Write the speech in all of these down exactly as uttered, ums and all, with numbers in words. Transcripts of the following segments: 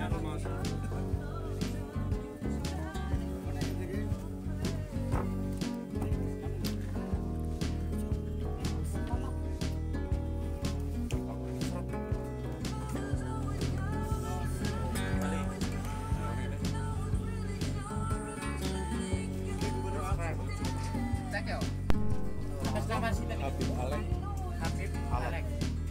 Habib Alek. Habib Alek.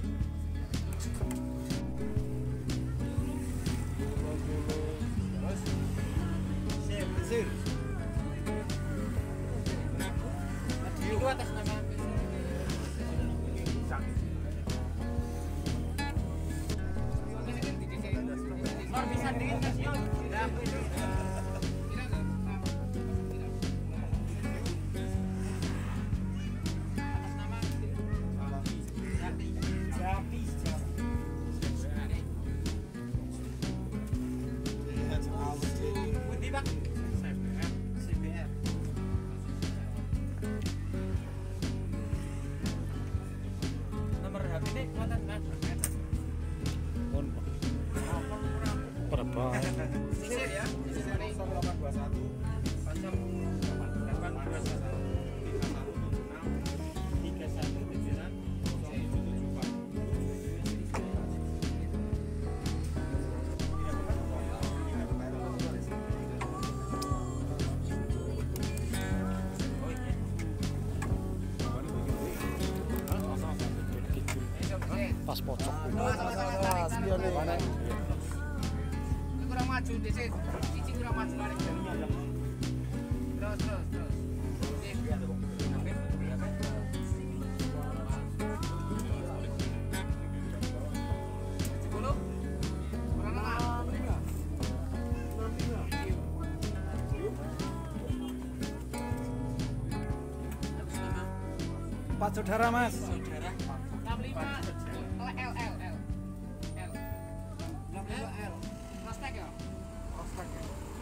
Terus Sir, Sir. Itu atas nama Mar bisa dingin Mas Yun. Sisir ya, sisir delapan dua satu delapan dua satu tiga satu tujuh enam tujuh empat. Pas pocok. Kurang maju di sini, cici kurang maju lari. Terus terus terus. Sepuluh. Kurang enam. Empat saudara Mas. Saudara. Enam lima. L L L L. L. Enam lima L. Prospek ya. Prospek ya.